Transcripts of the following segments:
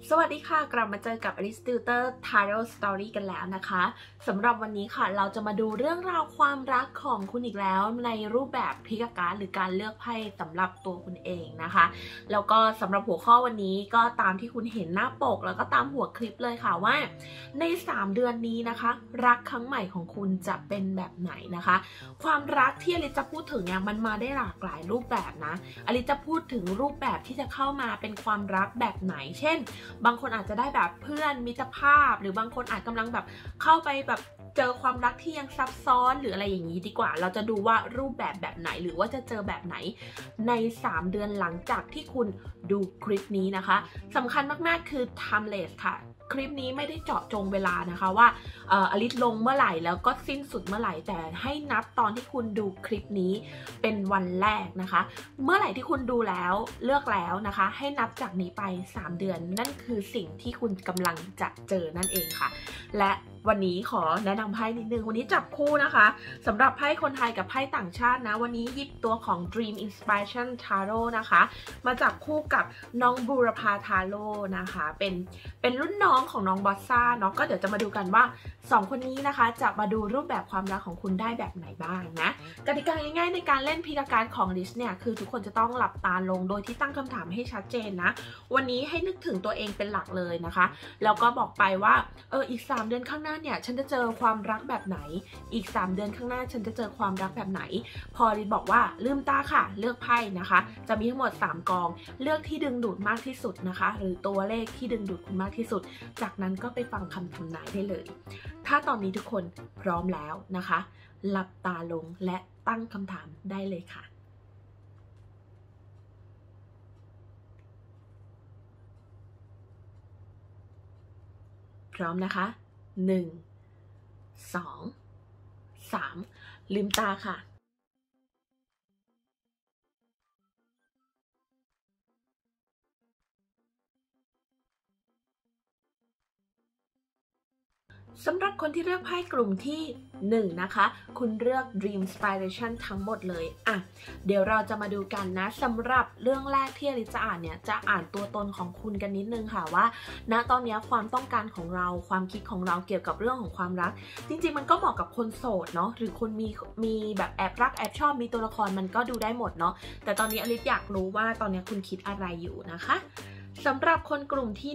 สวัสดีค่ะกลับมาเจอกับ Alice Tutor Tarot Story กันแล้วนะคะสำหรับวันนี้ค่ะเราจะมาดูเรื่องราวความรักของคุณอีกแล้วในรูปแบบพิกการ์ดหรือการเลือกไพ่สำหรับตัวคุณเองนะคะแล้วก็สำหรับหัวข้อวันนี้ก็ตามที่คุณเห็นหน้าปกแล้วก็ตามหัวคลิปเลยค่ะว่าใน3 เดือนนี้นะคะรักครั้งใหม่ของคุณจะเป็นแบบไหนนะคะความรักที่อลิซจะพูดถึงเนี่ยมันมาได้หลากหลายรูปแบบนะอลิซจะพูดถึงรูปแบบที่จะเข้ามาเป็นความรักแบบไหนเช่นบางคนอาจจะได้แบบเพื่อนมิตรภาพหรือบางคนอาจกำลังแบบเข้าไปแบบเจอความรักที่ยังซับซ้อนหรืออะไรอย่างนี้ดีกว่าเราจะดูว่ารูปแบบไหนหรือว่าจะเจอแบบไหนใน3 เดือนหลังจากที่คุณดูคลิปนี้นะคะสำคัญมากๆคือ timeless ค่ะคลิปนี้ไม่ได้เจาะจงเวลานะคะว่าอลิซลงเมื่อไหร่แล้วก็สิ้นสุดเมื่อไหร่แต่ให้นับตอนที่คุณดูคลิปนี้เป็นวันแรกนะคะเมื่อไหร่ที่คุณดูแล้วเลือกแล้วนะคะให้นับจากนี้ไป3 เดือนนั่นคือสิ่งที่คุณกำลังจะเจอนั่นเองค่ะและวันนี้ขอแนะนำไพ่นิดนึงวันนี้จับคู่นะคะสำหรับไพ่คนไทยกับไพ่ต่างชาตินะวันนี้หยิบตัวของ Dream Inspiration Tarot นะคะมาจับคู่กับน้องบูรพาทาโร่นะคะเป็นรุ่นน้องของน้องบอสซ่าเนาะก็เดี๋ยวจะมาดูกันว่า2 คนนี้นะคะจะมาดูรูปแบบความรักของคุณได้แบบไหนบ้างนะกติกาง่ายๆในการเล่นพิกการของลิสเนี่ยคือทุกคนจะต้องหลับตาลงโดยที่ตั้งคำถามให้ชัดเจนนะวันนี้ให้นึกถึงตัวเองเป็นหลักเลยนะคะแล้วก็บอกไปว่าอีก3 เดือนข้างหน้าเนี่ยฉันจะเจอความรักแบบไหนอีก3 เดือนข้างหน้าฉันจะเจอความรักแบบไหนพอลิสบอกว่าลืมตาค่ะเลือกไพ่นะคะจะมีทั้งหมด3 กองเลือกที่ดึงดูดมากที่สุดนะคะหรือตัวเลขที่ดึงดูดคุณมากที่สุดจากนั้นก็ไปฟังคำทำนายได้เลยถ้าตอนนี้ทุกคนพร้อมแล้วนะคะหลับตาลงและตั้งคำถามได้เลยค่ะพร้อมนะคะ1 2 3ลืมตาค่ะสำหรับคนที่เลือกไพ่กลุ่มที่1นะคะคุณเลือก Dream Inspiration ทั้งหมดเลยเดี๋ยวเราจะมาดูกันนะสำหรับเรื่องแรกที่อลิซจะอ่านเนี่ยจะอ่านตัวตนของคุณกันนิดนึงค่ะว่าณตอนนี้ความต้องการของเราความคิดของเราเกี่ยวกับเรื่องของความรักจริงๆมันก็เหมาะกับคนโสดเนาะหรือคนมีแบบแอบรักแอบชอบมีตัวละครมันก็ดูได้หมดเนาะแต่ตอนนี้อลิซอยากรู้ว่าตอนนี้คุณคิดอะไรอยู่นะคะสำหรับคนกลุ่มที่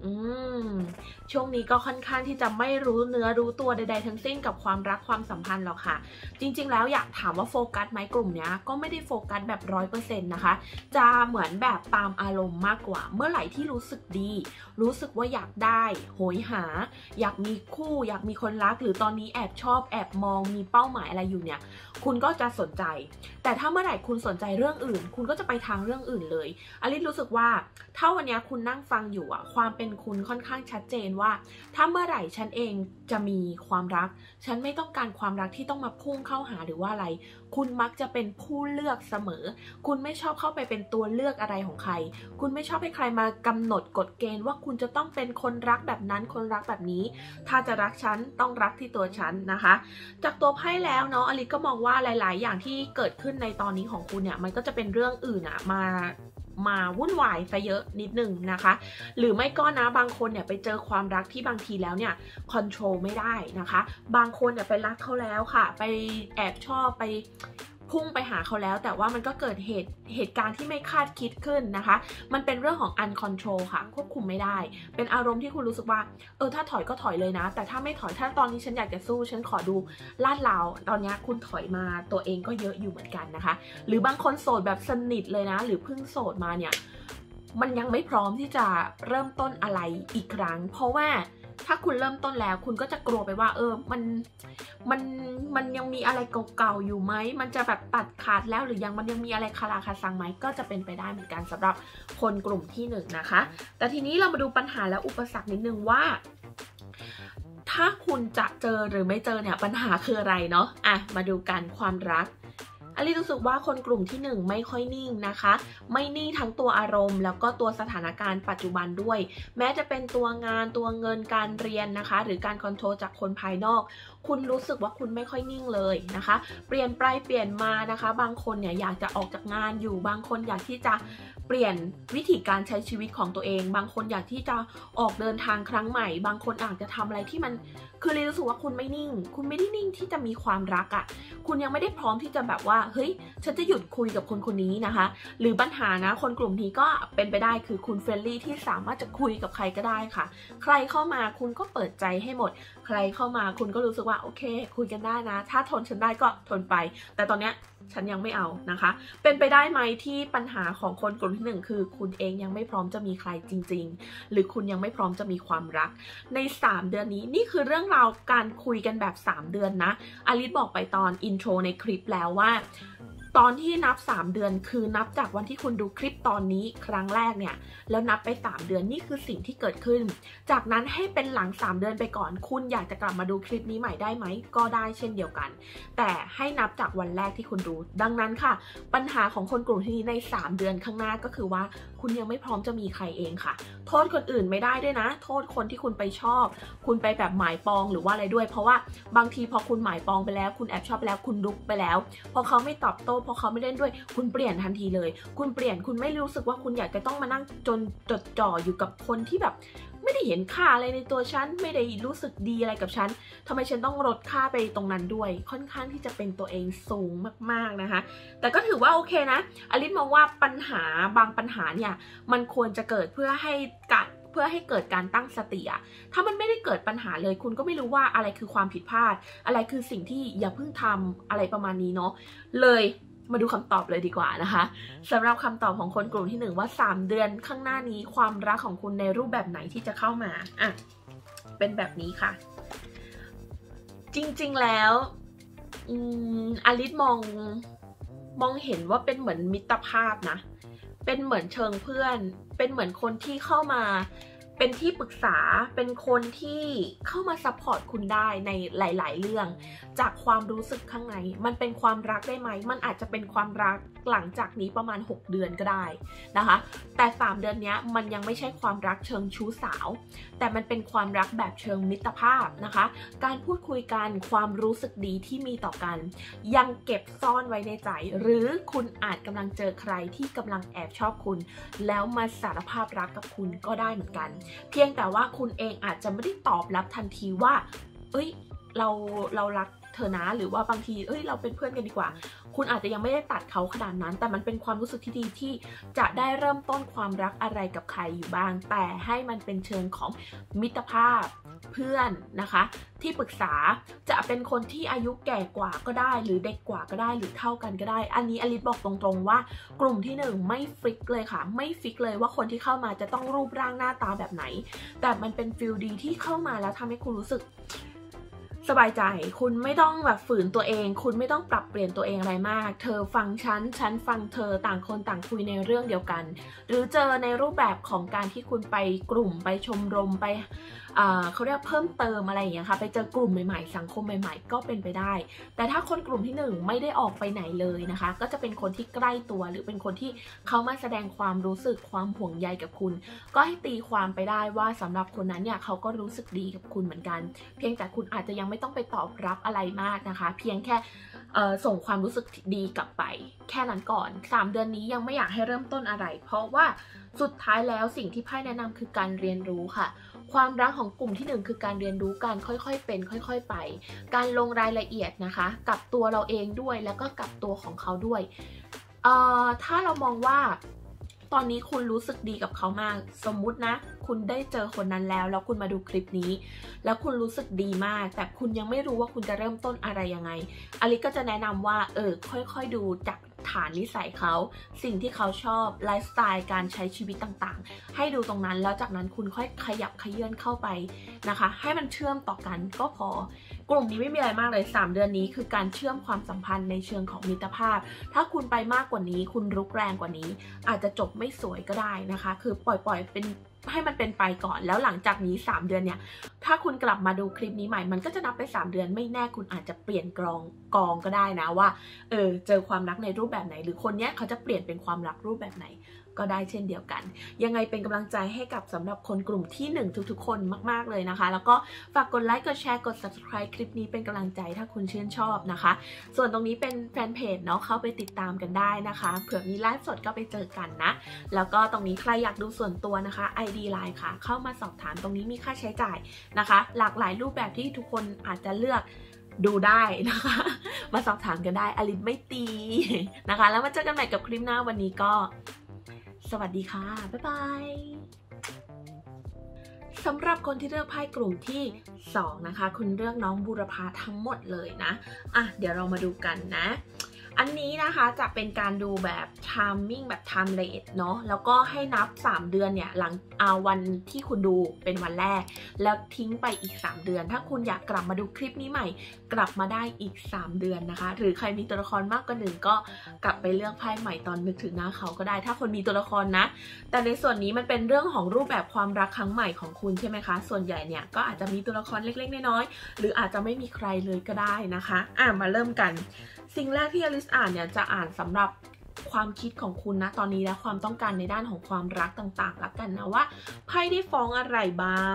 1ช่วงนี้ก็ค่อนข้างที่จะไม่รู้เนื้อรู้ตัวใดๆทั้งสิ้นกับความรักความสัมพันธ์หรอกค่ะจริงๆแล้วอยากถามว่าโฟกัสไหมกลุ่มนี้ก็ไม่ได้โฟกัสแบบ100%นะคะจะเหมือนแบบตามอารมณ์มากกว่าเมื่อไหร่ที่รู้สึกดีรู้สึกว่าอยากได้โหยหาอยากมีคู่อยากมีคนรักหรือตอนนี้แอบชอบแอบมองมีเป้าหมายอะไรอยู่เนี่ยคุณก็จะสนใจแต่ถ้าเมื่อไหร่คุณสนใจเรื่องอื่นคุณก็จะไปทางเรื่องอื่นเลยอลิซรู้สึกว่าถ้าวันนี้คุณนั่งฟังอยู่ความเป็นคุณค่อนข้างชัดเจนว่าถ้าเมื่อไหร่ฉันเองจะมีความรักฉันไม่ต้องการความรักที่ต้องมาพุ่งเข้าหาหรือว่าอะไรคุณมักจะเป็นผู้เลือกเสมอคุณไม่ชอบเข้าไปเป็นตัวเลือกอะไรของใครคุณไม่ชอบให้ใครมากำหนดกฎเกณฑ์ว่าคุณจะต้องเป็นคนรักแบบนั้นคนรักแบบนี้ถ้าจะรักฉันต้องรักที่ตัวฉันนะคะจากตัวไพ่แล้วเนาะอลิซก็มองว่าหลายๆอย่างที่เกิดขึ้นในตอนนี้ของคุณเนี่ยมันก็จะเป็นเรื่องอื่นมาวุ่นวายซะเยอะนิดนึงนะคะหรือไม่ก็นะบางคนเนี่ยไปเจอความรักที่บางทีแล้วเนี่ยคอนโทรลไม่ได้นะคะบางคนเนี่ยไปรักเขาแล้วค่ะไปแอบชอบไปพุ่งไปหาเขาแล้วแต่ว่ามันก็เกิดเหตุการณ์ที่ไม่คาดคิดขึ้นนะคะมันเป็นเรื่องของ uncontrol ค่ะควบคุมไม่ได้เป็นอารมณ์ที่คุณรู้สึกว่าถ้าถอยก็ถอยเลยนะแต่ถ้าไม่ถอยถ้าตอนนี้ฉันอยากจะสู้ฉันขอดูลาดราวตอนนี้คุณถอยมาตัวเองก็เยอะอยู่เหมือนกันนะคะหรือบางคนโสดแบบสนิทเลยนะหรือเพิ่งโสดมาเนี่ยมันยังไม่พร้อมที่จะเริ่มต้นอะไรอีกครั้งเพราะว่าถ้าคุณเริ่มต้นแล้วคุณก็จะกลัวไปว่ามันยังมีอะไรเก่าๆอยู่ไหมมันจะแบบตัดขาดแล้วหรือยังมันยังมีอะไรคาราคาซังไหมก็จะเป็นไปได้เหมือนกันสำหรับคนกลุ่มที่1นะคะแต่ทีนี้เรามาดูปัญหาและอุปสรรคนิดนึงว่าถ้าคุณจะเจอหรือไม่เจอเนี่ยปัญหาคืออะไรเนาะมาดูกันความรักอลิซรู้สึกว่าคนกลุ่มที่1ไม่ค่อยนิ่งนะคะไม่นิ่งทั้งตัวอารมณ์แล้วก็ตัวสถานการณ์ปัจจุบันด้วยแม้จะเป็นตัวงานตัวเงินการเรียนนะคะหรือการคอนโทรลจากคนภายนอกคุณรู้สึกว่าคุณไม่ค่อยนิ่งเลยนะคะเปลี่ยนไปเปลี่ยนมานะคะบางคนเนี่ยอยากจะออกจากงานอยู่บางคนอยากที่จะเปลี่ยนวิธีการใช้ชีวิตของตัวเองบางคนอยากที่จะออกเดินทางครั้งใหม่บางคนอาจจะทำอะไรที่มันคือรู้สึกว่าคุณไม่นิ่งคุณไม่ได้นิ่งที่จะมีความรักอ่ะคุณยังไม่ได้พร้อมที่จะแบบว่าเฮ้ยฉันจะหยุดคุยกับคนนี้นะคะหรือปัญหานะคนกลุ่มนี้ก็เป็นไปได้คือคุณเฟรนลี่ที่สามารถจะคุยกับใครก็ได้ค่ะใครเข้ามาคุณก็เปิดใจให้หมดใครเข้ามาคุณก็รู้สึกว่าโอเคคุยกันได้นะถ้าทนฉันได้ก็ทนไปแต่ตอนเนี้ยฉันยังไม่เอานะคะเป็นไปได้ไหมที่ปัญหาของคนกลุ่มที่1คือคุณเองยังไม่พร้อมจะมีใครจริงๆหรือคุณยังไม่พร้อมจะมีความรักใน3เดือนนี้นี่คือเรื่องราวการคุยกันแบบ3เดือนนะอลิซบอกไปตอนอินโทรในคลิปแล้วว่าตอนที่นับ3เดือนคือนับจากวันที่คุณดูคลิปตอนนี้ครั้งแรกเนี่ยแล้วนับไป3เดือนนี่คือสิ่งที่เกิดขึ้นจากนั้นให้เป็นหลัง3เดือนไปก่อนคุณอยากจะกลับมาดูคลิปนี้ใหม่ได้ไหมก็ได้เช่นเดียวกันแต่ให้นับจากวันแรกที่คุณดูดังนั้นค่ะปัญหาของคนกลุ่มนี้ใน3เดือนข้างหน้าก็คือว่าคุณยังไม่พร้อมจะมีใครเองค่ะโทษคนอื่นไม่ได้ด้วยนะโทษคนที่คุณไปชอบคุณไปแบบหมายปองหรือว่าอะไรด้วยเพราะว่าบางทีพอคุณหมายปองไปแล้วคุณแอบชอบไปแล้วคุณลุกไปแล้วพอเขาไม่ตอบโต้พอเขาไม่เล่นด้วยคุณเปลี่ยนทันทีเลยคุณเปลี่ยนคุณไม่รู้สึกว่าคุณอยากจะต้องมานั่งจดจ่ออยู่กับคนที่แบบไม่ได้เห็นค่าอะไรในตัวฉันไม่ได้รู้สึกดีอะไรกับฉันทำไมฉันต้องลดค่าไปตรงนั้นด้วยค่อนข้างที่จะเป็นตัวเองสูงมากๆนะคะแต่ก็ถือว่าโอเคนะอลิซมองว่าปัญหาบางปัญหาเนี่ยมันควรจะเกิดเพื่อให้เกิดการตั้งสติอะถ้ามันไม่ได้เกิดปัญหาเลยคุณก็ไม่รู้ว่าอะไรคือความผิดพลาดอะไรคือสิ่งที่อย่าเพิ่งทำอะไรประมาณนี้เนาะเลยมาดูคำตอบเลยดีกว่านะคะสำหรับคำตอบของคนกลุ่มที่1ว่า3เดือนข้างหน้านี้ความรักของคุณในรูปแบบไหนที่จะเข้ามาอ่ะเป็นแบบนี้ค่ะจริงๆแล้วอลิซมองเห็นว่าเป็นเหมือนมิตรภาพนะเป็นเหมือนเชิงเพื่อนเป็นเหมือนคนที่เข้ามาเป็นที่ปรึกษาเป็นคนที่เข้ามาซัพพอร์ตคุณได้ในหลายๆเรื่องจากความรู้สึกข้างในมันเป็นความรักได้ไหมมันอาจจะเป็นความรักหลังจากนี้ประมาณ6เดือนก็ได้นะคะแต่3เดือนนี้มันยังไม่ใช่ความรักเชิงชู้สาวแต่มันเป็นความรักแบบเชิงมิตรภาพนะคะการพูดคุยกันความรู้สึกดีที่มีต่อกันยังเก็บซ่อนไว้ในใจหรือคุณอาจกำลังเจอใครที่กำลังแอบชอบคุณแล้วมาสารภาพรักกับคุณก็ได้เหมือนกันเพียงแต่ว่าคุณเองอาจจะไม่ได้ตอบรับทันทีว่าเอ้ยเรารักเธอนะหรือว่าบางทีเราเป็นเพื่อนกันดีกว่าคุณอาจจะยังไม่ได้ตัดเขาขนาดนั้นแต่มันเป็นความรู้สึกที่ดีที่จะได้เริ่มต้นความรักอะไรกับใครอยู่บ้างแต่ให้มันเป็นเชิงของมิตรภาพเพื่อนนะคะที่ปรึกษาจะเป็นคนที่อายุแก่กว่าก็ได้หรือเด็กกว่าก็ได้หรือเท่ากันก็ได้อันนี้อลิซบอกตรงๆว่ากลุ่มที่1ไม่ฟิกเลยค่ะไม่ฟิกเลยว่าคนที่เข้ามาจะต้องรูปร่างหน้าตาแบบไหนแต่มันเป็นฟีลดีที่เข้ามาแล้วทำให้คุณรู้สึกสบายใจคุณไม่ต้องแบบฝืนตัวเองคุณไม่ต้องปรับเปลี่ยนตัวเองอะไรมากเธอฟังฉันฟังเธอต่างคนต่างคุยในเรื่องเดียวกันหรือเจอในรูปแบบของการที่คุณไปกลุ่มไปชมรมไปเขาเรียกเพิ่มเติมอะไรอย่างเงี้ยค่ะไปเจอกลุ่มใหม่ๆสังคมใหม่ๆก็เป็นไปได้แต่ถ้าคนกลุ่มที่1ไม่ได้ออกไปไหนเลยนะคะก็จะเป็นคนที่ใกล้ตัวหรือเป็นคนที่เขามาแสดงความรู้สึกความห่วงใยกับคุณก็ให้ตีความไปได้ว่าสำหรับคนนั้นเนี่ยเขาก็รู้สึกดีกับคุณเหมือนกันเพียงแต่คุณอาจจะยังไม่ต้องไปตอบรับอะไรมากนะคะเพียงแค่ส่งความรู้สึกดีกลับไปแค่นั้นก่อน3เดือนนี้ยังไม่อยากให้เริ่มต้นอะไรเพราะว่าสุดท้ายแล้วสิ่งที่ไพ่แนะนำคือการเรียนรู้ค่ะความรักของกลุ่มที่1คือการเรียนรู้การค่อยๆเป็นค่อยๆไปการลงรายละเอียดนะคะกับตัวเราเองด้วยแล้วก็กับตัวของเขาด้วยถ้าเรามองว่าตอนนี้คุณรู้สึกดีกับเขามากสมมุตินะคุณได้เจอคนนั้นแล้วคุณมาดูคลิปนี้แล้วคุณรู้สึกดีมากแต่คุณยังไม่รู้ว่าคุณจะเริ่มต้นอะไรยังไงอลิซก็จะแนะนำว่าค่อยๆดูจากฐานนิสัยเขาสิ่งที่เขาชอบไลฟ์สไตล์การใช้ชีวิตต่างๆให้ดูตรงนั้นแล้วจากนั้นคุณค่อยขยับขยื่นเข้าไปนะคะให้มันเชื่อมต่อกันก็พอกลุ่มนี้ไม่มีอะไรมากเลย3เดือนนี้คือการเชื่อมความสัมพันธ์ในเชิงของมิตรภาพถ้าคุณไปมากกว่านี้คุณรุกแรงกว่านี้อาจจะจบไม่สวยก็ได้นะคะคือปล่อยเป็นให้มันเป็นไปก่อนแล้วหลังจากนี้3เดือนเนี่ยถ้าคุณกลับมาดูคลิปนี้ใหม่มันก็จะนับไป3เดือนไม่แน่คุณอาจจะเปลี่ยนกองก็ได้นะว่าเจอความรักในรูปแบบไหนหรือคนเนี้ยเขาจะเปลี่ยนเป็นความรักรูปแบบไหนก็ได้เช่นเดียวกันยังไงเป็นกำลังใจให้กับสำหรับคนกลุ่มที่1ทุกๆคนมากๆเลยนะคะแล้วก็ฝากกดไลค์กดแชร์กด subscribe คลิปนี้เป็นกำลังใจถ้าคุณชื่นชอบนะคะส่วนตรงนี้เป็นแฟนเพจเนาะเข้าไปติดตามกันได้นะคะเผื่อมีไลฟ์สดก็ไปเจอกันนะแล้วก็ตรงนี้ใครอยากดูส่วนตัวนะคะ ID Line ค่ะเข้ามาสอบถามตรงนี้มีค่าใช้จ่ายนะคะหลากหลายรูปแบบที่ทุกคนอาจจะเลือกดูได้นะคะมาสอบถามกันได้อลินไม่ตีนะคะแล้วมาเจอกันใหม่กับคลิปหน้าวันนี้ก็สวัสดีค่ะบ๊ายบายสำหรับคนที่เลือกไพ่กลุ่มที่2นะคะคุณเลือกน้องบูรพาทั้งหมดเลยนะเดี๋ยวเรามาดูกันนะอันนี้นะคะจะเป็นการดูแบบ timing แบบ timeless เนาะแล้วก็ให้นับ3เดือนเนี่ยหลังวันที่คุณดูเป็นวันแรกแล้วทิ้งไปอีก3เดือนถ้าคุณอยากกลับมาดูคลิปนี้ใหม่กลับมาได้อีก3เดือนนะคะหรือใครมีตัวละครมากกว่า1ก็กลับไปเลือกไพ่ใหม่ตอนนึกถึงหน้าเขาก็ได้ถ้าคนมีตัวละครนะแต่ในส่วนนี้มันเป็นเรื่องของรูปแบบความรักครั้งใหม่ของคุณใช่ไหมคะส่วนใหญ่เนี่ยก็อาจจะมีตัวละครเล็กๆน้อยๆหรืออาจจะไม่มีใครเลยก็ได้นะคะมาเริ่มกันสิ่งแรกที่อลิซอ่านเนี่ยจะอ่านสำหรับความคิดของคุณนะตอนนี้และความต้องการในด้านของความรักต่างๆละกันนะว่าไพ่ได้ฟ้องอะไรบ้าง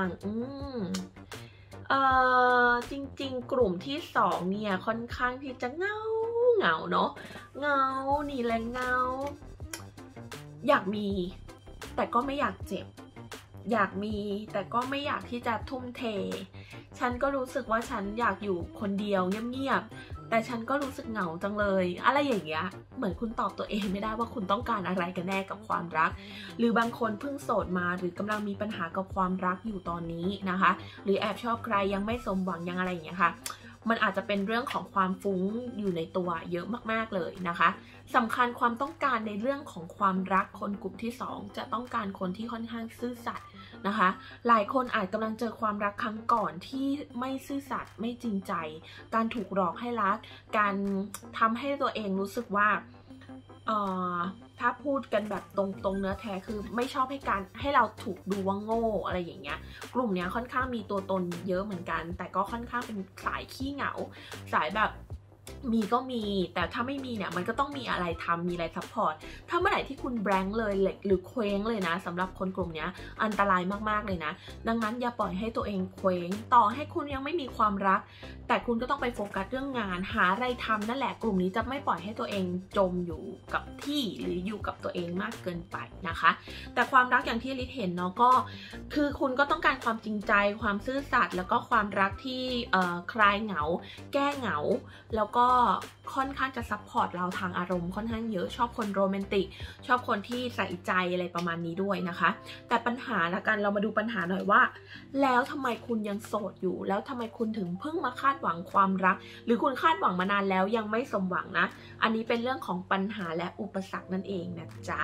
จริงๆกลุ่มที่2เนี่ยค่อนข้างที่จะเหงาเนาะเหงานี่แหละเหงาอยากมีแต่ก็ไม่อยากเจ็บอยากมีแต่ก็ไม่อยากที่จะทุ่มเทฉันก็รู้สึกว่าฉันอยากอยู่คนเดียวเงียบๆแต่ฉันก็รู้สึกเหงาจังเลยอะไรอย่างเงี้ยเหมือนคุณตอบตัวเองไม่ได้ว่าคุณต้องการอะไรกันแน่กับความรักหรือบางคนเพิ่งโสดมาหรือกำลังมีปัญหากับความรักอยู่ตอนนี้นะคะหรือแอบชอบใครยังไม่สมหวังยังอะไรอย่างเงี้ยค่ะมันอาจจะเป็นเรื่องของความฟุ้งอยู่ในตัวเยอะมากๆเลยนะคะสำคัญความต้องการในเรื่องของความรักคนกลุ่มที่2จะต้องการคนที่ค่อนข้างซื่อสัตย์นะคะหลายคนอาจกำลังเจอความรักครั้งก่อนที่ไม่ซื่อสัตย์ไม่จริงใจการถูกหลอกให้รักการทำให้ตัวเองรู้สึกว่าถ้าพูดกันแบบตรงเนื้อแท้คือไม่ชอบให้เราถูกดูว่าโง่อะไรอย่างเงี้ยกลุ่มเนี้ยค่อนข้างมีตัวตนเยอะเหมือนกันแต่ก็ค่อนข้างเป็นสายขี้เหงาสายแบบมีก็มีแต่ถ้าไม่มีเนี่ยมันก็ต้องมีอะไรทำมีอะไรซัพพอร์ตถ้าเมื่อไหร่ที่คุณแบงค์เลยหรือเคว้งเลยนะสำหรับคนกลุ่มนี้อันตรายมากๆเลยนะดังนั้นอย่าปล่อยให้ตัวเองเคว้งต่อให้คุณยังไม่มีความรักแต่คุณก็ต้องไปโฟกัสเรื่องงานหาอะไรทำนั่นแหละกลุ่มนี้จะไม่ปล่อยให้ตัวเองจมอยู่กับที่หรืออยู่กับตัวเองมากเกินไปนะคะแต่ความรักอย่างที่ลิศเห็นเนาะก็คือคุณก็ต้องการความจริงใจความซื่อสัตย์แล้วก็ความรักที่คลายเหงาแก้เหงาแล้วก็ค่อนข้างจะซัพพอร์ตเราทางอารมณ์ค่อนข้างเยอะชอบคนโรแมนติกชอบคนที่ใส่ใจอะไรประมาณนี้ด้วยนะคะแต่ปัญหาละกันเรามาดูปัญหาหน่อยว่าแล้วทำไมคุณยังโสดอยู่แล้วทำไมคุณถึงเพิ่งมาคาดหวังความรักหรือคุณคาดหวังมานานแล้วยังไม่สมหวังนะอันนี้เป็นเรื่องของปัญหาและอุปสรรคนั่นเองนะจ๊ะ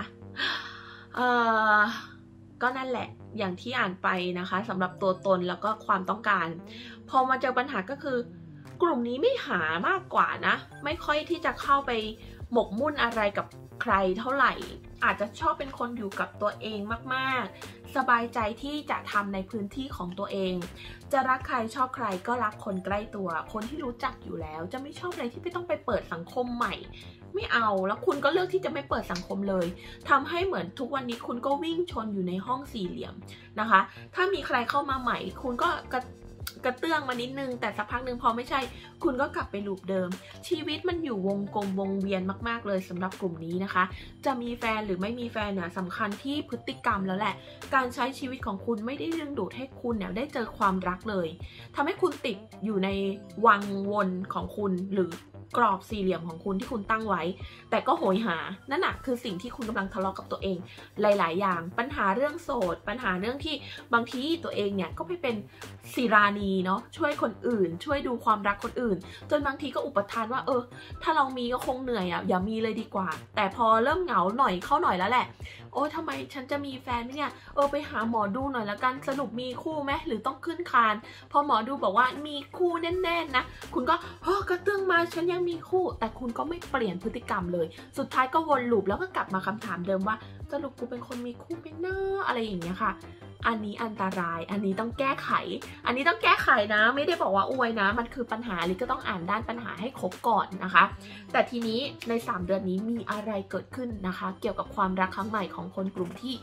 ก็นั่นแหละอย่างที่อ่านไปนะคะสำหรับตัวตนแล้วก็ความต้องการพอมาเจอปัญหาก็คือกลุ่มนี้ไม่หามากกว่านะไม่ค่อยที่จะเข้าไปหมกมุ่นอะไรกับใครเท่าไหร่อาจจะชอบเป็นคนอยู่กับตัวเองมากๆสบายใจที่จะทำในพื้นที่ของตัวเองจะรักใครชอบใครก็รักคนใกล้ตัวคนที่รู้จักอยู่แล้วจะไม่ชอบอะไรที่ไม่ต้องไปเปิดสังคมใหม่ไม่เอาแล้วคุณก็เลือกที่จะไม่เปิดสังคมเลยทำให้เหมือนทุกวันนี้คุณก็วิ่งชนอยู่ในห้องสี่เหลี่ยมนะคะถ้ามีใครเข้ามาใหม่คุณก็กระเตื้องมานิดนึงแต่สักพักหนึ่งพอไม่ใช่คุณก็กลับไปลูปเดิมชีวิตมันอยู่วงกลมวงเวียนมากๆเลยสำหรับกลุ่มนี้นะคะจะมีแฟนหรือไม่มีแฟนเนี่ยสำคัญที่พฤติกรรมแล้วแหละการใช้ชีวิตของคุณไม่ได้ดึงดูดให้คุณเนี่ยได้เจอความรักเลยทำให้คุณติดอยู่ในวังวนของคุณหรือกรอบสี่เหลี่ยมของคุณที่คุณตั้งไว้แต่ก็โหยหานั่นน่ะคือสิ่งที่คุณกำลังทะเลาะกับตัวเองหลายๆอย่างปัญหาเรื่องโสดปัญหาเรื่องที่บางทีตัวเองเนี่ยก็ไปเป็นศิรานีเนาะช่วยคนอื่นช่วยดูความรักคนอื่นจนบางทีก็อุปทานว่าถ้าเรามีก็คงเหนื่อยอ่ะอย่ามีเลยดีกว่าแต่พอเริ่มเหงาหน่อยเข้าหน่อยแล้วแหละโอ้ทำไมฉันจะมีแฟนไหมเนี่ยไปหาหมอดูหน่อยละกันสรุปมีคู่ไหมหรือต้องขึ้นคานพอหมอดูบอกว่ามีคู่แน่นๆนะคุณก็กระเตื้องมาฉันยังมีคู่แต่คุณก็ไม่เปลี่ยนพฤติกรรมเลยสุดท้ายก็วนลูปแล้วก็กลับมาคำถามเดิมว่าสรุปกูเป็นคนมีคู่ไหมเนอะอะไรอย่างเงี้ยค่ะอันนี้อันตรายอันนี้ต้องแก้ไขนะไม่ได้บอกว่าอวยนะมันคือปัญหาลิก็ต้องอ่านด้านปัญหาให้ครบก่อนนะคะแต่ทีนี้ใน3เดือนนี้มีอะไรเกิดขึ้นนะคะเกี่ยวกับความรักครั้งใหม่ของคนกลุ่มที่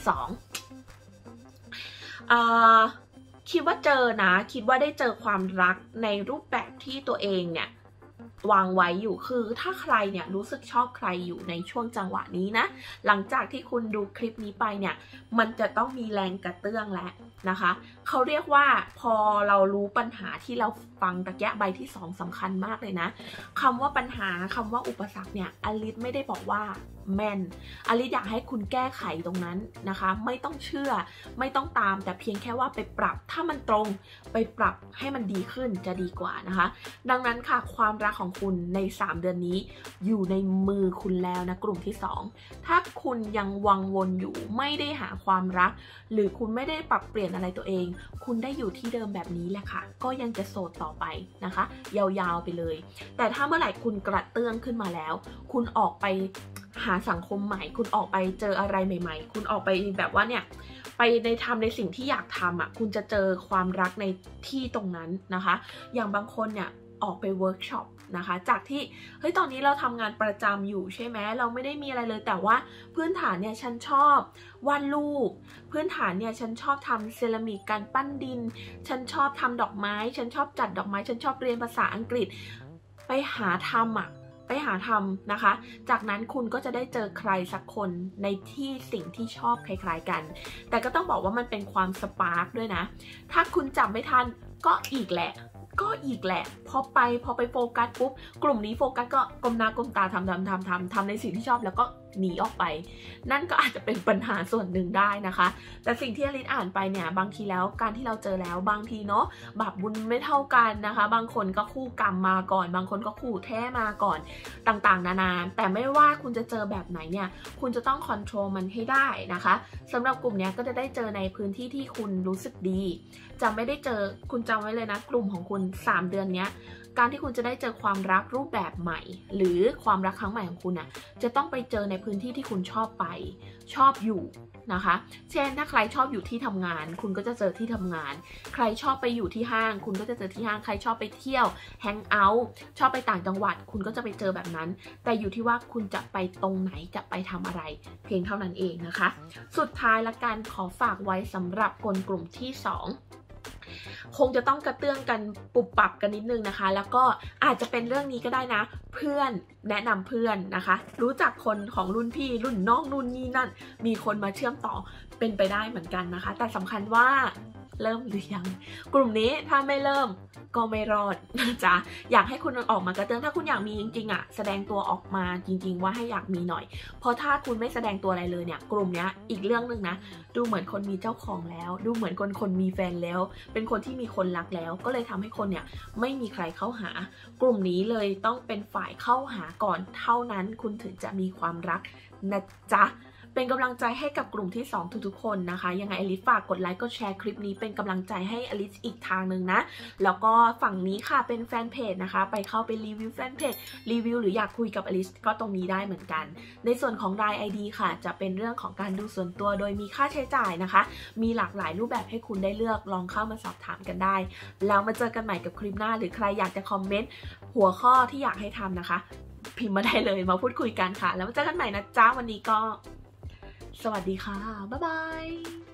2คิดว่าเจอนะคิดว่าได้เจอความรักในรูปแบบที่ตัวเองเนี่ยวางไว้อยู่คือถ้าใครเนี่ยรู้สึกชอบใครอยู่ในช่วงจังหวะนี้นะหลังจากที่คุณดูคลิปนี้ไปเนี่ยมันจะต้องมีแรงกระเตื้องแล้วนะคะเขาเรียกว่าพอเรารู้ปัญหาที่เราฟังตะแกะใบที่2สำคัญมากเลยนะคำว่าปัญหาคำว่าอุปสรรคเนี่ยอลิซไม่ได้บอกว่าแม่นอลิซอยากให้คุณแก้ไขตรงนั้นนะคะไม่ต้องเชื่อไม่ต้องตามแต่เพียงแค่ว่าไปปรับถ้ามันตรงไปปรับให้มันดีขึ้นจะดีกว่านะคะดังนั้นค่ะความรักของคุณใน3เดือนนี้อยู่ในมือคุณแล้วนะกลุ่มที่2ถ้าคุณยังวังวนอยู่ไม่ได้หาความรักหรือคุณไม่ได้ปรับเปลี่ยนอะไรตัวเองคุณได้อยู่ที่เดิมแบบนี้แหละค่ะก็ยังจะโสดต่อไปนะคะยาวๆไปเลยแต่ถ้าเมื่อไหร่คุณกระเตื้องขึ้นมาแล้วคุณออกไปหาสังคมใหม่คุณออกไปเจออะไรใหม่ๆคุณออกไปแบบว่าเนี่ยไปทำในสิ่งที่อยากทำอ่ะคุณจะเจอความรักในที่ตรงนั้นนะคะอย่างบางคนเนี่ยออกไปเวิร์กช็อปนะคะจากที่เฮ้ยตอนนี้เราทำงานประจำอยู่ใช่ไหมเราไม่ได้มีอะไรเลยแต่ว่าพื้นฐานเนี่ยฉันชอบวาดรูปพื้นฐานเนี่ยฉันชอบทำเซรามิกการปั้นดินฉันชอบทำดอกไม้ฉันชอบจัดดอกไม้ฉันชอบเรียนภาษาอังกฤษไปหาทำนะคะจากนั้นคุณก็จะได้เจอใครสักคนในที่สิ่งที่ชอบคล้ายๆกันแต่ก็ต้องบอกว่ามันเป็นความสปาร์คด้วยนะถ้าคุณจับไม่ทันก็อีกแหละพอไปโฟกัสปุ๊บกลุ่มนี้โฟกัสก็ก้มหน้าก้มตาทำในสิ่งที่ชอบแล้วก็หนีออกไปนั่นก็อาจจะเป็นปัญหาส่วนหนึ่งได้นะคะแต่สิ่งที่อลิซอ่านไปเนี่ยบางทีแล้วการที่เราเจอแล้วบางทีเนาะบาปบุญไม่เท่ากันนะคะบางคนก็คู่กรรมมาก่อนบางคนก็คู่แท้มาก่อนต่างๆนานาแต่ไม่ว่าคุณจะเจอแบบไหนเนี่ยคุณจะต้องคอนโทรลมันให้ได้นะคะสำหรับกลุ่มนี้ก็จะได้เจอในพื้นที่ที่คุณรู้สึกดีจะไม่ได้เจอคุณจำไว้เลยนะกลุ่มของคุณ3เดือนนี้การที่คุณจะได้เจอความรักรูปแบบใหม่หรือความรักครั้งใหม่ของคุณน่ะจะต้องไปเจอในพื้นที่ที่คุณชอบอยู่นะคะเช่นถ้าใครชอบอยู่ที่ทำงานคุณก็จะเจอที่ทำงานใครชอบไปอยู่ที่ห้างคุณก็จะเจอที่ห้างใครชอบไปเที่ยวแฮงเอาท์ชอบไปต่างจังหวัดคุณก็จะไปเจอแบบนั้นแต่อยู่ที่ว่าคุณจะไปตรงไหนจะไปทำอะไรเพียงเท่านั้นเองนะคะสุดท้ายละกันขอฝากไว้สำหรับคนกลุ่มที่2คงจะต้องกระเตื้องกันปุบปับกันนิดนึงนะคะแล้วก็อาจจะเป็นเรื่องนี้ก็ได้นะเพื่อนแนะนำเพื่อนนะคะรู้จักคนของรุ่นพี่รุ่นน้องรุ่นนี้นั่นมีคนมาเชื่อมต่อเป็นไปได้เหมือนกันนะคะแต่สำคัญว่าเริ่มหรือยังกลุ่มนี้ถ้าไม่เริ่มก็ไม่รอดนะจ๊ะอยากให้คุณออกมากระเตื้องถ้าคุณอยากมีจริงๆอ่ะแสดงตัวออกมาจริงๆว่าให้อยากมีหน่อยเพราะถ้าคุณไม่แสดงตัวอะไรเลยเนี่ยกลุ่มนี้อีกเรื่องนึงนะดูเหมือนคนมีเจ้าของแล้วดูเหมือนคนมีแฟนแล้วเป็นคนที่มีคนรักแล้วก็เลยทำให้คนเนี่ยไม่มีใครเข้าหากลุ่มนี้เลยต้องเป็นฝ่ายเข้าหาก่อนเท่านั้นคุณถึงจะมีความรักนะจ๊ะเป็นกำลังใจให้กับกลุ่มที่2ทุกๆคนนะคะยังไงอลิซฝากกดไลค์กดแชร์คลิปนี้เป็นกำลังใจให้อลิซอีกทางหนึ่งนะแล้วก็ฝั่งนี้ค่ะเป็นแฟนเพจนะคะไปเข้าไปรีวิวแฟนเพจรีวิวหรืออยากคุยกับอลิซก็ตรงนี้ได้เหมือนกันในส่วนของ LINE ID ค่ะจะเป็นเรื่องของการดูส่วนตัวโดยมีค่าใช้จ่ายนะคะมีหลากหลายรูปแบบให้คุณได้เลือกลองเข้ามาสอบถามกันได้แล้วมาเจอกันใหม่กับคลิปหน้าหรือใครอยากจะคอมเมนต์หัวข้อที่อยากให้ทำนะคะพิมพ์มาได้เลยมาพูดคุยกันค่ะแล้วมาเจอกันใหม่นะจ๊ะวันนี้ก็สวัสดีค่ะบ๊ายบาย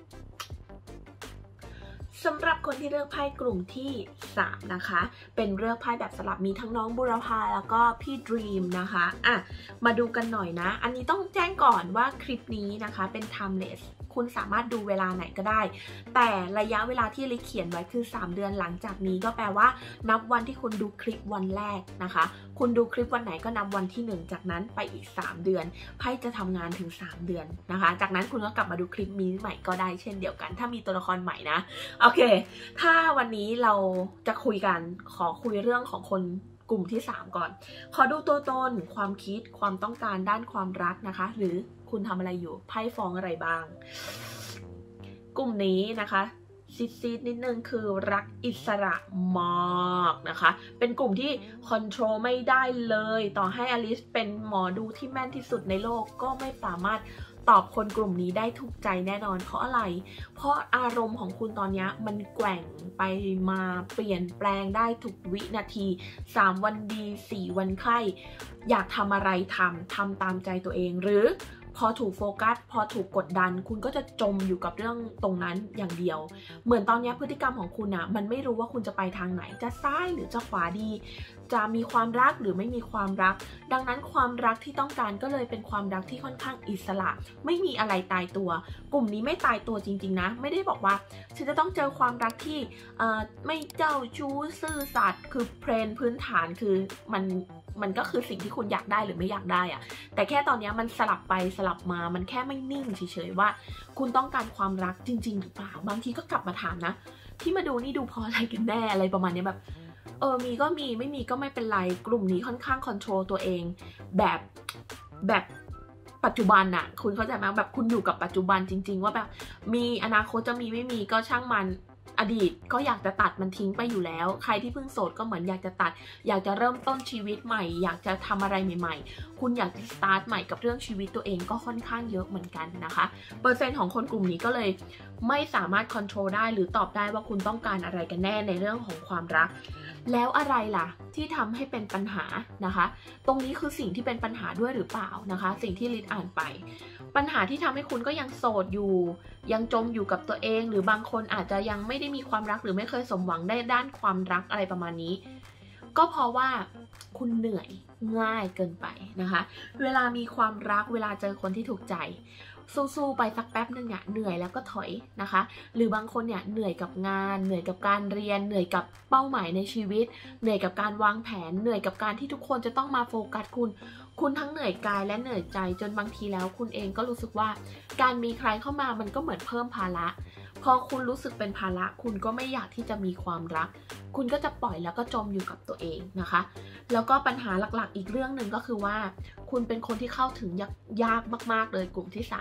สำหรับคนที่เลือกไพ่กลุ่มที่3นะคะเป็นเลือกไพ่แบบสลับมีทั้งน้องบุรพาแล้วก็พี่ดรีมนะคะมาดูกันหน่อยนะอันนี้ต้องแจ้งก่อนว่าคลิปนี้นะคะเป็น timeless คุณสามารถดูเวลาไหนก็ได้แต่ระยะเวลาที่ลิเขียนไว้คือ3เดือนหลังจากนี้ก็แปลว่านับวันที่คุณดูคลิปวันแรกนะคะคุณดูคลิปวันไหนก็นับวันที่1จากนั้นไปอีก3เดือนไพ่จะทำงานถึง3เดือนนะคะจากนั้นคุณก็กลับมาดูคลิปนี้ใหม่ก็ได้เช่นเดียวกันถ้ามีตัวละครใหม่นะโอเคถ้าวันนี้เราจะคุยกันขอคุยเรื่องของคนกลุ่มที่3ก่อนขอดูตัวตนความคิดความต้องการด้านความรักนะคะหรือคุณทำอะไรอยู่ไพ่ฟ้องอะไรบ้างกลุ่มนี้นะคะซีดนิดนึงคือรักอิสระมากนะคะเป็นกลุ่มที่คอนโทรลไม่ได้เลยต่อให้อลิซเป็นหมอดูที่แม่นที่สุดในโลกก็ไม่สามารถตอบคนกลุ่มนี้ได้ถูกใจแน่นอนเพราะอะไรเพราะอารมณ์ของคุณตอนนี้มันแกว่งไปมาเปลี่ยนแปลงได้ทุกวินาที3วันดี4วันไข้อยากทำอะไรทำตามใจตัวเองหรือพอถูกโฟกัสพอถูกกดดันคุณก็จะจมอยู่กับเรื่องตรงนั้นอย่างเดียวเหมือนตอนนี้พฤติกรรมของคุณอ่ะมันไม่รู้ว่าคุณจะไปทางไหนจะซ้ายหรือจะขวาดีจะมีความรักหรือไม่มีความรักดังนั้นความรักที่ต้องการก็เลยเป็นความรักที่ค่อนข้างอิสระไม่มีอะไรตายตัวกลุ่มนี้ไม่ตายตัวจริงๆนะไม่ได้บอกว่าฉันจะต้องเจอความรักที่ไม่เจ้าชู้ซื่อสัตย์คือพื้นฐานคือมันก็คือสิ่งที่คุณอยากได้หรือไม่อยากได้อะแต่แค่ตอนนี้มันสลับไปสลับมามันแค่ไม่นิ่งเฉยๆว่าคุณต้องการความรักจริงๆหรือเปล่าบางทีก็กลับมาถามนะที่มาดูนี่ดูเพราะอะไรกันแน่อะไรประมาณนี้แบบมีก็มีไม่มีก็ไม่เป็นไรกลุ่มนี้ค่อนข้างคอนโทรลตัวเองแบบปัจจุบันอะคุณเข้าใจไหมแบบคุณอยู่กับปัจจุบันจริงๆว่าแบบมีอนาคตจะมีไม่มีก็ช่างมันอดีตก็อยากจะตัดมันทิ้งไปอยู่แล้วใครที่เพิ่งโสดก็เหมือนอยากจะตัดอยากจะเริ่มต้นชีวิตใหม่อยากจะทำอะไรใหม่ๆคุณอยากจะสตาร์ทใหม่กับเรื่องชีวิตตัวเองก็ค่อนข้างเยอะเหมือนกันนะคะเปอร์เซ็นต์ของคนกลุ่มนี้ก็เลยไม่สามารถคอนโทรลได้หรือตอบได้ว่าคุณต้องการอะไรกันแน่ในเรื่องของความรักแล้วอะไรล่ะที่ทำให้เป็นปัญหานะคะตรงนี้คือสิ่งที่เป็นปัญหาด้วยหรือเปล่านะคะสิ่งที่ลิศอ่านไปปัญหาที่ทำให้คุณก็ยังโสดอยู่ยังจมอยู่กับตัวเองหรือบางคนอาจจะยังไม่ได้มีความรักหรือไม่เคยสมหวังได้ด้านความรักอะไรประมาณนี้ก็เพราะว่าคุณเหนื่อยง่ายเกินไปนะคะเวลามีความรักเวลาเจอคนที่ถูกใจสู้ๆไปสักแป๊บนึงเนี่ยเหนื่อยแล้วก็ถอยนะคะหรือบางคนเนี่ยเหนื่อยกับงานเหนื่อยกับการเรียนเหนื่อยกับเป้าหมายในชีวิตเหนื่อยกับการวางแผนเหนื่อยกับการที่ทุกคนจะต้องมาโฟกัสคุณทั้งเหนื่อยกายและเหนื่อยใจจนบางทีแล้วคุณเองก็รู้สึกว่าการมีใครเข้ามามันก็เหมือนเพิ่มภาระพอคุณรู้สึกเป็นภาระคุณก็ไม่อยากที่จะมีความรักคุณก็จะปล่อยแล้วก็จมอยู่กับตัวเองนะคะแล้วก็ปัญหาหลักๆอีกเรื่องหนึ่งก็คือว่าคุณเป็นคนที่เข้าถึงยากมากๆเลยกลุ่มที่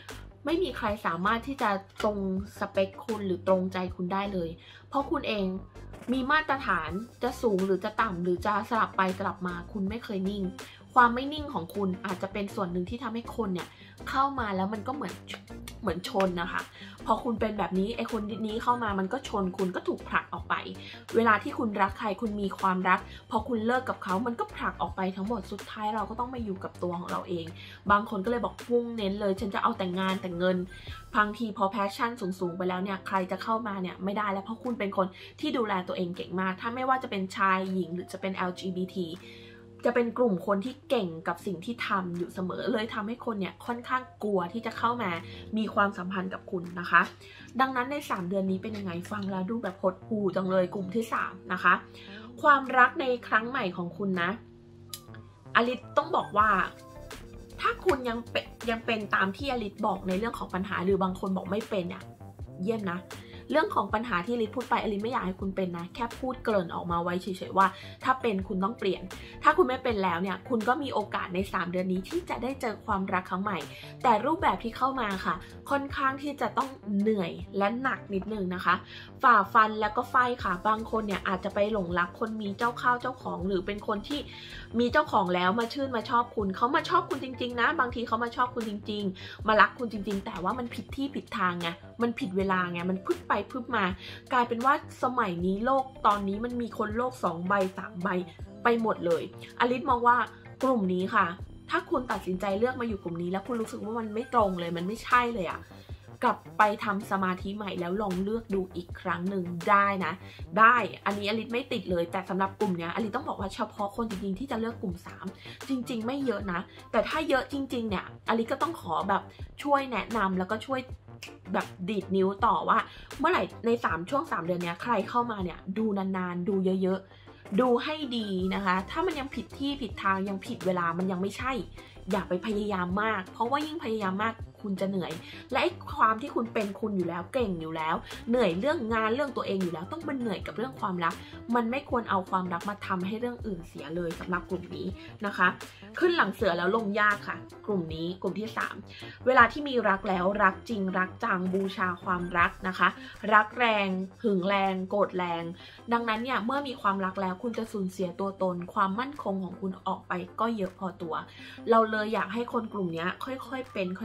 3ไม่มีใครสามารถที่จะตรงสเปคคุณหรือตรงใจคุณได้เลยเพราะคุณเองมีมาตรฐานจะสูงหรือจะต่ำหรือจะสลับไปสลับมาคุณไม่เคยนิ่งความไม่นิ่งของคุณอาจจะเป็นส่วนหนึ่งที่ทำให้คนเนี่ยเข้ามาแล้วมันก็เหมือนชนนะคะพอคุณเป็นแบบนี้ไอ้คนนี้เข้ามามันก็ชนคุณก็ถูกผลักออกไปเวลาที่คุณรักใครคุณมีความรักพอคุณเลิกกับเขามันก็ผลักออกไปทั้งหมดสุดท้ายเราก็ต้องมาอยู่กับตัวของเราเองบางคนก็เลยบอกพุ่งเน้นเลยฉันจะเอาแต่งานแต่เงินบางทีพอแพชชั่นสูงไปแล้วเนี่ยใครจะเข้ามาเนี่ยไม่ได้แล้วเพราะคุณเป็นคนที่ดูแลตัวเองเก่งมากถ้าไม่ว่าจะเป็นชายหญิงหรือจะเป็น LGBTจะเป็นกลุ่มคนที่เก่งกับสิ่งที่ทำอยู่เสมอเลยทำให้คนเนี่ยค่อนข้างกลัวที่จะเข้ามามีความสัมพันธ์กับคุณนะคะดังนั้นใน3เดือนนี้เป็นยังไงฟังแล้วดูแบบหดหู่จังเลยกลุ่มที่3นะคะความรักในครั้งใหม่ของคุณนะอลิสต้องบอกว่าถ้าคุณยังเป็นตามที่อลิสบอกในเรื่องของปัญหาหรือบางคนบอกไม่เป็นเนี่ยเยี่ยมนะเรื่องของปัญหาที่ลิศพูดไปอลิศไม่อยากให้คุณเป็นนะแค่พูดเกริ่นออกมาไว้เฉยๆว่าถ้าเป็นคุณต้องเปลี่ยนถ้าคุณไม่เป็นแล้วเนี่ยคุณก็มีโอกาสใน3เดือนนี้ที่จะได้เจอความรักครั้งใหม่แต่รูปแบบที่เข้ามาค่ะค่อนข้างที่จะต้องเหนื่อยและหนักนิดนึงนะคะฝ่าฟันแล้วก็ไฟค่ะบางคนเนี่ยอาจจะไปหลงรักคนมีเจ้าข้าวเจ้าของหรือเป็นคนที่มีเจ้าของแล้วมาชื่นมาชอบคุณเขามาชอบคุณจริงๆนะบางทีเขามาชอบคุณจริงๆมารักคุณจริงๆแต่ว่ามันผิดที่ผิดทางไงมันผิดเวลาไงมันพึ่งไปพึ่งมากลายเป็นว่าสมัยนี้โลกตอนนี้มันมีคนโลก2ใบ3ใบไปหมดเลยอลิสมองว่ากลุ่มนี้ค่ะถ้าคุณตัดสินใจเลือกมาอยู่กลุ่มนี้แล้วคุณรู้สึกว่ามันไม่ตรงเลยมันไม่ใช่เลยอะกลับไปทำสมาธิใหม่แล้วลองเลือกดูอีกครั้งหนึ่งได้นะได้อันนี้อลิสไม่ติดเลยแต่สำหรับกลุ่มนี้อลิสต้องบอกว่าเฉพาะคนจริงๆที่จะเลือกกลุ่ม3จริงๆไม่เยอะนะแต่ถ้าเยอะจริงๆเนี่ยอลิสก็ต้องขอแบบช่วยแนะนำแล้วก็ช่วยแบบดีดนิ้วต่อว่าเมื่อไหร่ในช่วง3เดือนนี้ใครเข้ามาเนี่ยดูนานๆดูเยอะๆดูให้ดีนะคะถ้ามันยังผิดที่ผิดทางยังผิดเวลามันยังไม่ใช่อย่าไปพยายามมากเพราะว่ายิ่งพยายามมากคุณจะเหนื่อยและไอ้ความที่คุณเป็นคุณอยู่แล้วเก่งอยู่แล้วเหนื่อยเรื่องงานเรื่องตัวเองอยู่แล้วต้องมาเหนื่อยกับเรื่องความรักมันไม่ควรเอาความรักมาทำให้เรื่องอื่นเสียเลยสำหรับกลุ่มนี้นะคะขึ้นหลังเสือแล้วลงยากค่ะกลุ่มนี้กลุ่มที่3เวลาที่มีรักแล้วรักจริงรักจังบูชาความรักนะคะรักแรงหึงแรงโกรธแรงดังนั้นเนี่ยเมื่อมีความรักแล้วคุณจะสูญเสียตัวตนความมั่นคงของคุณออกไปก็เยอะพอตัวเราเลยอยากให้คนกลุ่มนี้ค่อยๆเป็นค่อยๆไป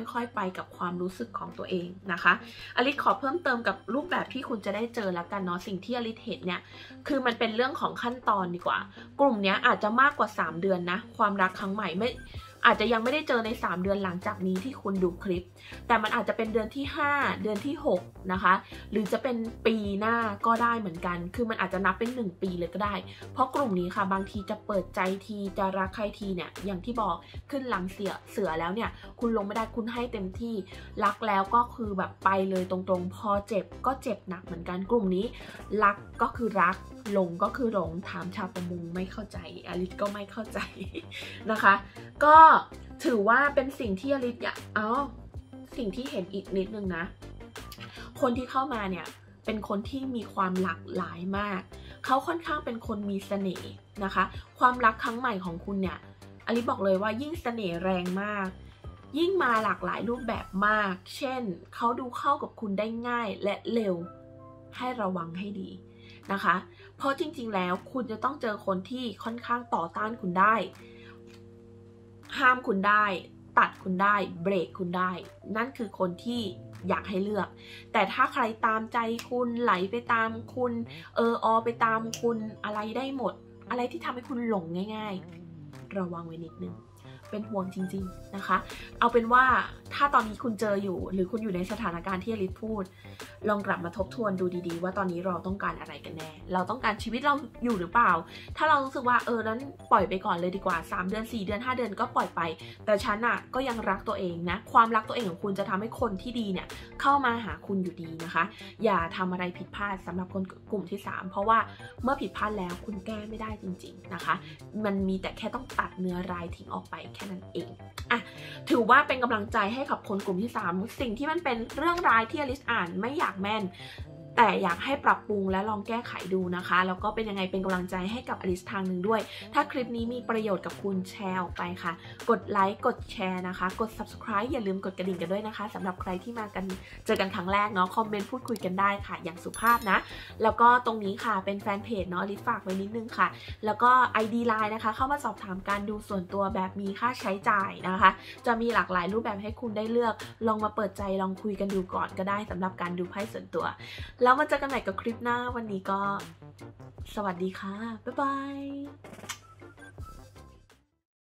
กับความรู้สึกของตัวเองนะคะอลิซขอเพิ่มเติมกับรูปแบบที่คุณจะได้เจอแล้วกันเนาะสิ่งที่อลิซเห็นเนี่ยคือมันเป็นเรื่องของขั้นตอนดีกว่ากลุ่มนี้อาจจะมากกว่า3เดือนนะความรักครั้งใหม่ไม่อาจจะยังไม่ได้เจอใน3เดือนหลังจากนี้ที่คุณดูคลิปแต่มันอาจจะเป็นเดือนที่5เดือนที่6นะคะหรือจะเป็นปีหน้าก็ได้เหมือนกันคือมันอาจจะนับเป็น1ปีเลยก็ได้เพราะกลุ่มนี้ค่ะบางทีจะเปิดใจทีจะรักใครทีเนี่ยอย่างที่บอกขึ้นหลังเสือแล้วเนี่ยคุณลงไม่ได้คุณให้เต็มที่รักแล้วก็คือแบบไปเลยตรงๆพอเจ็บก็เจ็บหนักเหมือนกันกลุ่มนี้รักก็คือรักหลงก็คือหลงถามชาวประมงไม่เข้าใจอลิซก็ไม่เข้าใจนะคะก็ถือว่าเป็นสิ่งที่อลิซสิ่งที่เห็นอีกนิดนึงนะคนที่เข้ามาเนี่ยเป็นคนที่มีความหลากหลายมากเขาค่อนข้างเป็นคนมีเสน่ห์นะคะความรักครั้งใหม่ของคุณเนี่ยอลิซบอกเลยว่ายิ่งเสน่ห์แรงมากยิ่งมาหลากหลายรูปแบบมากเช่นเขาดูเข้ากับคุณได้ง่ายและเร็วให้ระวังให้ดีนะคะเพราะจริงๆแล้วคุณจะต้องเจอคนที่ค่อนข้างต่อต้านคุณได้ห้ามคุณได้ตัดคุณได้เบรกคุณได้นั่นคือคนที่อยากให้เลือกแต่ถ้าใครตามใจคุณไหลไปตามคุณไปตามคุณอะไรได้หมดอะไรที่ทำให้คุณหลงง่ายๆระวังไว้นิดนึงเป็นห่วงจริงๆนะคะเอาเป็นว่าถ้าตอนนี้คุณเจออยู่หรือคุณอยู่ในสถานการณ์ที่อลิซพูดลองกลับมาทบทวนดูดีๆว่าตอนนี้เราต้องการอะไรกันแน่เราต้องการชีวิตเราอยู่หรือเปล่าถ้าเรารู้สึกว่านั้นปล่อยไปก่อนเลยดีกว่า3เดือน4เดือน5เดือนก็ปล่อยไปแต่ฉันก็ยังรักตัวเองนะความรักตัวเองของคุณจะทำให้คนที่ดีเนี่ยเข้ามาหาคุณอยู่ดีนะคะอย่าทำอะไรผิดพลาดสำหรับคนกลุ่มที่3เพราะว่าเมื่อผิดพลาดแล้วคุณแก้ไม่ได้จริงๆนะคะมันมีแต่แค่ต้องตัดเนื้อร้ายทิ้งออกไปแค่นั้นเองถือว่าเป็นกำลังใจให้กับคนกลุ่มที่3สิ่งที่มันเป็นเรื่องร้ายที่อลิซอ่านไม่อยากแม่นแต่อยากให้ปรับปรุงและลองแก้ไขดูนะคะแล้วก็เป็นยังไงเป็นกำลังใจให้กับอลิซทางหนึ่งด้วยถ้าคลิปนี้มีประโยชน์กับคุณแชร์ออกไปค่ะกดไลค์กดแชร์นะคะกด subscribe อย่าลืมกดกระดิ่งกันด้วยนะคะสำหรับใครที่มากันเจอกันครั้งแรกเนาะคอมเมนต์พูดคุยกันได้ค่ะอย่างสุภาพนะแล้วก็ตรงนี้ค่ะเป็นแฟนเพจเนาะอลิซฝากไว้นิดนึงค่ะแล้วก็ ID Line นะคะเข้ามาสอบถามการดูส่วนตัวแบบมีค่าใช้จ่ายนะคะจะมีหลากหลายรูปแบบให้คุณได้เลือกลองมาเปิดใจลองคุยกันดูก่อนก็ได้สำหรับการดูไพ่ส่วนตัวแล้วมาเจอกันใหม่กับคลิปหน้าวันนี้ก็สวัสดีค่ะบ๊ายบาย